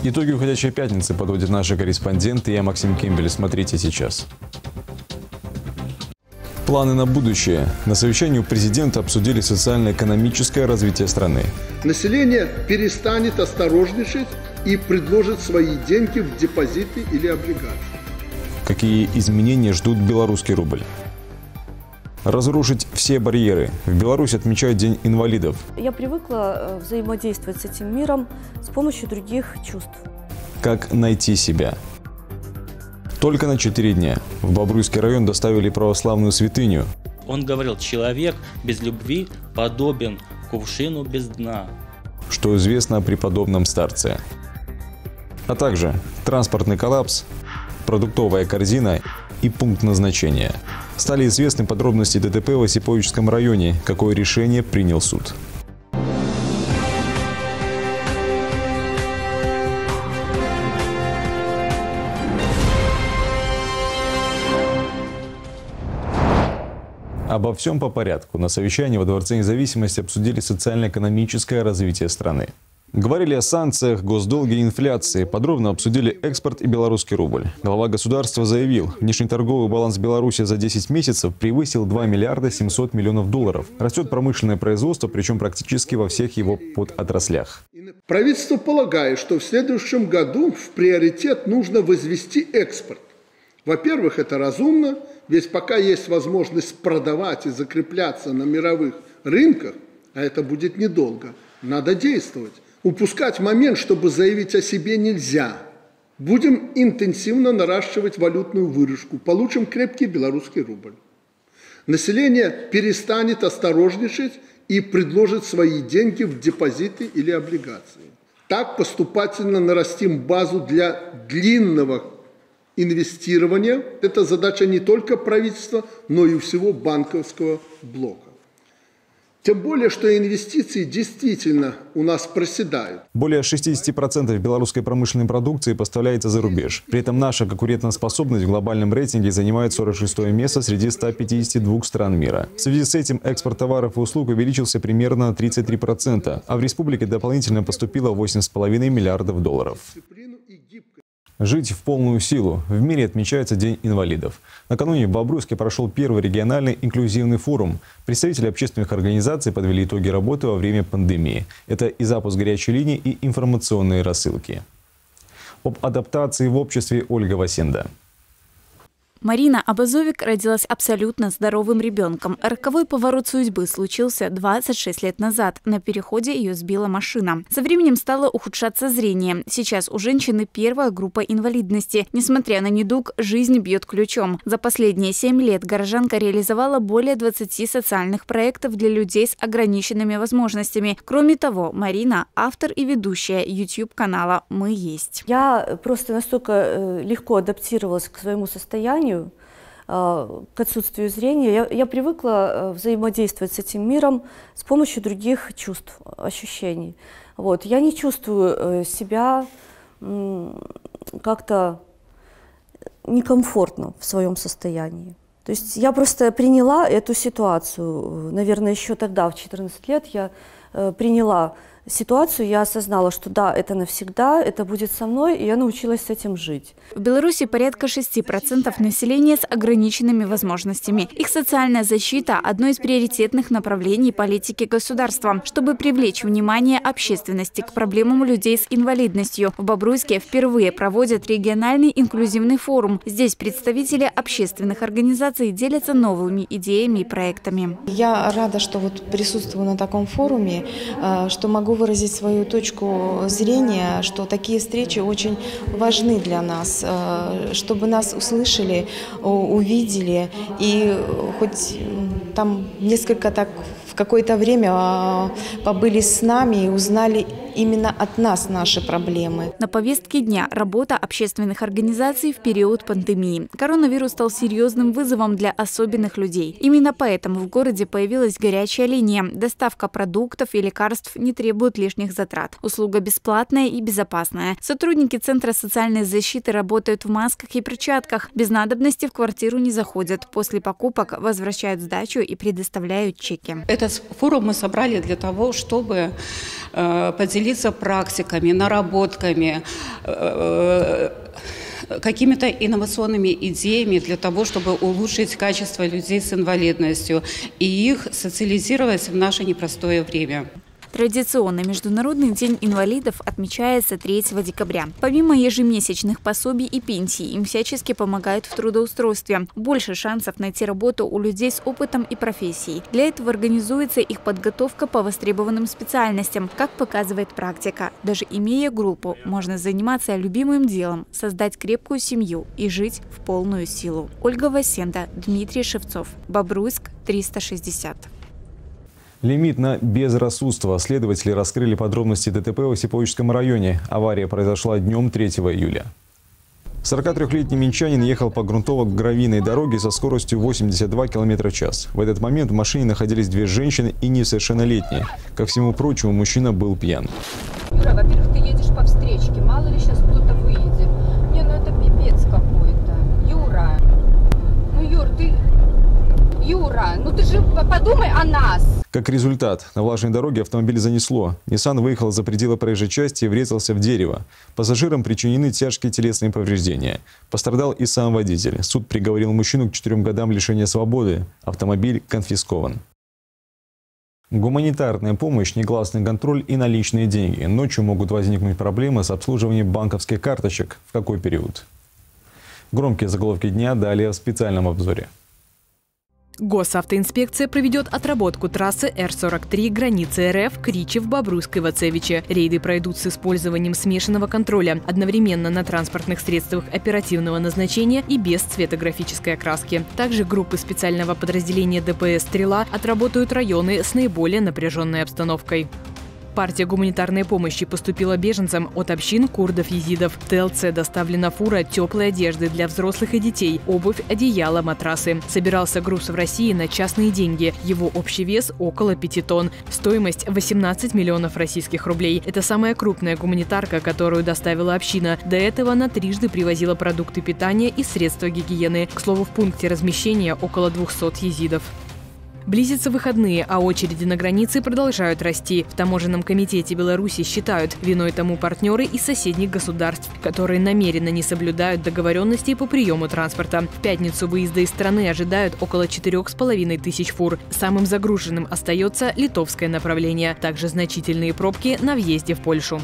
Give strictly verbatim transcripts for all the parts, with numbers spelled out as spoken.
Итоги уходящей пятницы подводят наши корреспонденты. Я Максим Кембель. Смотрите сейчас. Планы на будущее. На совещании у президента обсудили социально-экономическое развитие страны. Население перестанет осторожничать и предложит свои деньги в депозиты или облигации. Какие изменения ждут белорусский рубль? Разрушить все барьеры. В Беларуси отмечают День инвалидов. Я привыкла взаимодействовать с этим миром с помощью других чувств. Как найти себя? Только на четыре дня в Бобруйский район доставили православную святыню. Он говорил: человек без любви подобен кувшину без дна. Что известно о преподобном старце. А также транспортный коллапс, продуктовая корзина и пункт назначения. Стали известны подробности ДТП в Осиповичском районе. Какое решение принял суд? Обо всем по порядку. На совещании во Дворце независимости обсудили социально-экономическое развитие страны. Говорили о санкциях, госдолге и инфляции. Подробно обсудили экспорт и белорусский рубль. Глава государства заявил, внешнеторговый баланс Беларуси за десять месяцев превысил два миллиарда семьсот миллионов долларов. Растет промышленное производство, причем практически во всех его подотраслях. Правительство полагает, что в следующем году в приоритет нужно возвести экспорт. Во-первых, это разумно, ведь пока есть возможность продавать и закрепляться на мировых рынках, а это будет недолго, надо действовать. Упускать момент, чтобы заявить о себе, нельзя. Будем интенсивно наращивать валютную выручку, получим крепкий белорусский рубль. Население перестанет осторожничать и предложит свои деньги в депозиты или облигации. Так поступательно нарастим базу для длинного инвестирования. Это задача не только правительства, но и всего банковского блока. Тем более, что инвестиции действительно у нас проседают. Более шестидесяти процентов белорусской промышленной продукции поставляется за рубеж. При этом наша конкурентоспособность в глобальном рейтинге занимает сорок шестое место среди ста пятидесяти двух стран мира. В связи с этим экспорт товаров и услуг увеличился примерно на тридцать три процента, а в республике дополнительно поступило восемь с половиной миллиардов долларов. Жить в полную силу. В мире отмечается День инвалидов. Накануне в Бобруйске прошел первый региональный инклюзивный форум. Представители общественных организаций подвели итоги работы во время пандемии. Это и запуск горячей линии, и информационные рассылки. Об адаптации в обществе Ольга Васенда. Марина Абазовик родилась абсолютно здоровым ребенком. Роковой поворот судьбы случился двадцать шесть лет назад. На переходе ее сбила машина. Со временем стало ухудшаться зрение. Сейчас у женщины первая группа инвалидности. Несмотря на недуг, жизнь бьет ключом. За последние семь лет горожанка реализовала более двадцати социальных проектов для людей с ограниченными возможностями. Кроме того, Марина – автор и ведущая YouTube-канала «Мы есть». Я просто настолько легко адаптировалась к своему состоянию, к отсутствию зрения. Я, я привыкла взаимодействовать с этим миром с помощью других чувств, ощущений. Вот. Я не чувствую себя как-то некомфортно в своем состоянии. То есть я просто приняла эту ситуацию. Наверное, еще тогда, в четырнадцать лет, я приняла ситуацию, я осознала, что да, это навсегда, это будет со мной, и я научилась с этим жить. В Беларуси порядка шести процентов населения с ограниченными возможностями. Их социальная защита – одно из приоритетных направлений политики государства. Чтобы привлечь внимание общественности к проблемам людей с инвалидностью, в Бобруйске впервые проводят региональный инклюзивный форум. Здесь представители общественных организаций делятся новыми идеями и проектами. Я рада, что вот присутствую на таком форуме, что могу выразить свою точку зрения, что такие встречи очень важны для нас, чтобы нас услышали, увидели и хоть там несколько так в какое-то время побыли с нами и узнали именно от нас наши проблемы. На повестке дня работа общественных организаций в период пандемии. Коронавирус стал серьезным вызовом для особенных людей. Именно поэтому в городе появилась горячая линия. Доставка продуктов и лекарств не требует лишних затрат. Услуга бесплатная и безопасная. Сотрудники Центра социальной защиты работают в масках и перчатках. Без надобности в квартиру не заходят. После покупок возвращают сдачу и предоставляют чеки. Этот форум мы собрали для того, чтобы поделиться делиться практиками, наработками, какими-то инновационными идеями для того, чтобы улучшить качество людей с инвалидностью и их социализировать в наше непростое время. Традиционно Международный день инвалидов отмечается третьего декабря. Помимо ежемесячных пособий и пенсий, им всячески помогают в трудоустройстве. Больше шансов найти работу у людей с опытом и профессией. Для этого организуется их подготовка по востребованным специальностям, как показывает практика. Даже имея группу, можно заниматься любимым делом, создать крепкую семью и жить в полную силу. Ольга Васенда, Дмитрий Шевцов. Бобруйск, триста шестьдесят. Лимит на безрассудство. Следователи раскрыли подробности ДТП в Осиповичском районе. Авария произошла днем третьего июля. сорокатрёхлетний минчанин ехал по грунтово-гравийной дороге со скоростью восемьдесят два километра в час. В этот момент в машине находились две женщины и несовершеннолетние. Ко всему прочему, мужчина был пьян. Юра, во-первых, ты едешь по встречке. Мало ли сейчас кто-то выйдет. Не, ну это пипец какой-то. Юра. Ну, Юр, ты... Юра, ну ты же подумай о нас. Как результат, на влажной дороге автомобиль занесло. Ниссан выехал за пределы проезжей части и врезался в дерево. Пассажирам причинены тяжкие телесные повреждения. Пострадал и сам водитель. Суд приговорил мужчину к четырем годам лишения свободы. Автомобиль конфискован. Гуманитарная помощь, негласный контроль и наличные деньги. Ночью могут возникнуть проблемы с обслуживанием банковских карточек. В какой период? Громкие заголовки дня далее в специальном обзоре. Госавтоинспекция проведет отработку трассы Р сорок три границы РФ Кричев, Бобруйск и Вацевиче. Рейды пройдут с использованием смешанного контроля, одновременно на транспортных средствах оперативного назначения и без цветографической окраски. Также группы специального подразделения ДПС «Стрела» отработают районы с наиболее напряженной обстановкой. Партия гуманитарной помощи поступила беженцам от общин курдов-езидов. В ТЛЦ доставлена фура теплой одежды для взрослых и детей, обувь, одеяло, матрасы. Собирался груз в России на частные деньги. Его общий вес около пяти тонн. Стоимость восемнадцать миллионов российских рублей. Это самая крупная гуманитарка, которую доставила община. До этого она трижды привозила продукты питания и средства гигиены. К слову, в пункте размещения около двухсот езидов. Близятся выходные, а очереди на границе продолжают расти. В Таможенном комитете Беларуси считают, виной тому партнеры из соседних государств, которые намеренно не соблюдают договоренностей по приему транспорта. В пятницу выезда из страны ожидают около четырёх с половиной тысяч фур. Самым загруженным остается литовское направление. Также значительные пробки на въезде в Польшу.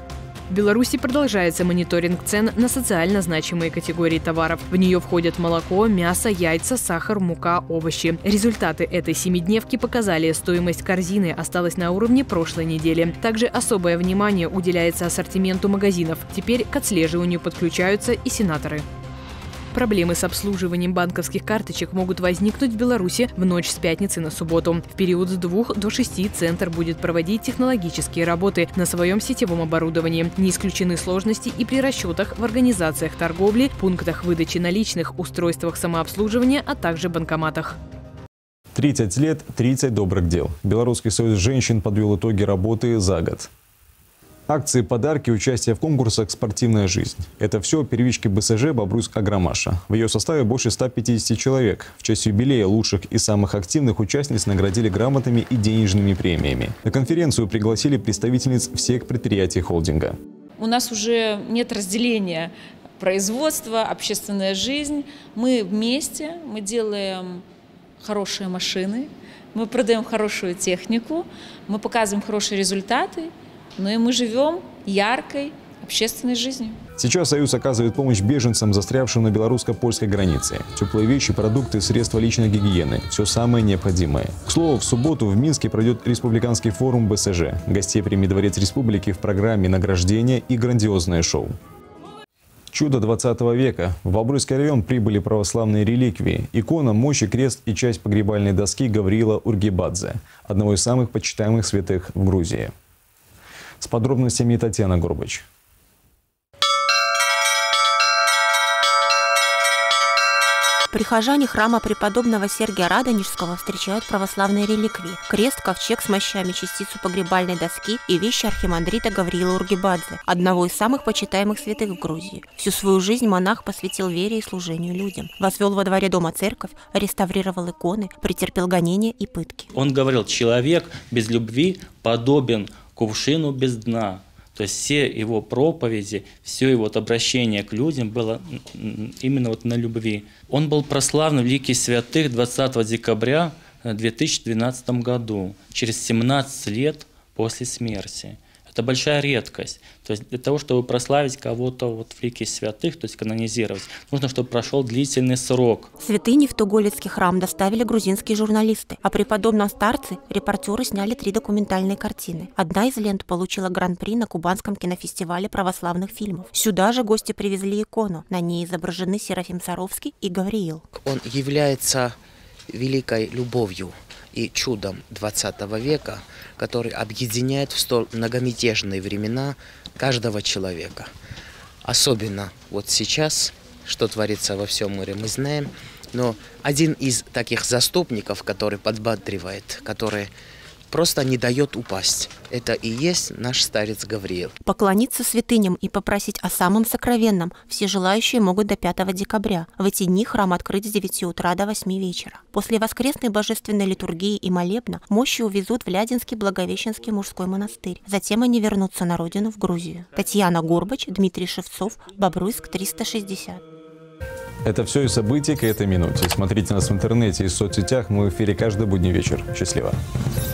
В Беларуси продолжается мониторинг цен на социально значимые категории товаров. В нее входят молоко, мясо, яйца, сахар, мука, овощи. Результаты этой семидневки показали, стоимость корзины осталась на уровне прошлой недели. Также особое внимание уделяется ассортименту магазинов. Теперь к отслеживанию подключаются и сенаторы. Проблемы с обслуживанием банковских карточек могут возникнуть в Беларуси в ночь с пятницы на субботу. В период с двух до шести Центр будет проводить технологические работы на своем сетевом оборудовании. Не исключены сложности и при расчетах в организациях торговли, пунктах выдачи наличных, устройствах самообслуживания, а также банкоматах. тридцать лет, тридцать добрых дел. Белорусский союз женщин подвел итоги работы за год. Акции, подарки, участие в конкурсах, спортивная жизнь. Это все первички БСЖ «Бобруйск-Агромаша». В ее составе больше ста пятидесяти человек. В честь юбилея лучших и самых активных участниц наградили грамотами и денежными премиями. На конференцию пригласили представительниц всех предприятий холдинга. У нас уже нет разделения производства, общественная жизнь. Мы вместе, мы делаем хорошие машины, мы продаем хорошую технику, мы показываем хорошие результаты. Ну и мы живем яркой общественной жизнью. Сейчас Союз оказывает помощь беженцам, застрявшим на белорусско-польской границе. Теплые вещи, продукты, средства личной гигиены. Все самое необходимое. К слову, в субботу в Минске пройдет республиканский форум БСЖ. Гостей примет Дворец Республики в программе награждения и грандиозное шоу. Чудо двадцатого века. В Бобруйский район прибыли православные реликвии. Икона, мощи, крест и часть погребальной доски Гавриила Ургибадзе, одного из самых почитаемых святых в Грузии. С подробностями Татьяна Горбач. Прихожане храма преподобного Сергия Радонежского встречают православные реликвии – крест, ковчег с мощами, частицу погребальной доски и вещи архимандрита Гавриила Ургибадзе, одного из самых почитаемых святых в Грузии. Всю свою жизнь монах посвятил вере и служению людям. Возвел во дворе дома церковь, реставрировал иконы, претерпел гонения и пытки. Он говорил: человек без любви подобен кувшину без дна. То есть все его проповеди, все его вот обращение к людям было именно вот на любви. Он был прославлен в лике святых двадцатого декабря две тысячи двенадцатом году, через семнадцать лет после смерти. Это большая редкость. То есть для того, чтобы прославить кого-то вот в лике святых, то есть канонизировать, нужно, чтобы прошел длительный срок. Святыни в Туголицкий храм доставили грузинские журналисты, а при преподобном старце репортеры сняли три документальные картины. Одна из лент получила гран-при на Кубанском кинофестивале православных фильмов. Сюда же гости привезли икону. На ней изображены Серафим Саровский и Гавриил. Он является великой любовью и чудом двадцатого века, который объединяет в столь многомятежные времена каждого человека. Особенно вот сейчас, что творится во всем мире, мы знаем, но один из таких заступников, который подбадривает, который просто не дает упасть, это и есть наш старец Гавриил. Поклониться святыням и попросить о самом сокровенном все желающие могут до пятого декабря. В эти дни храм открыт с девяти утра до восьми вечера. После воскресной божественной литургии и молебна мощи увезут в Лядинский Благовещенский мужской монастырь. Затем они вернутся на родину, в Грузию. Татьяна Горбач, Дмитрий Шевцов, Бобруйск, триста шестьдесят. Это все и события к этой минуте. Смотрите нас в интернете и в соцсетях. Мы в эфире каждый будний вечер. Счастливо.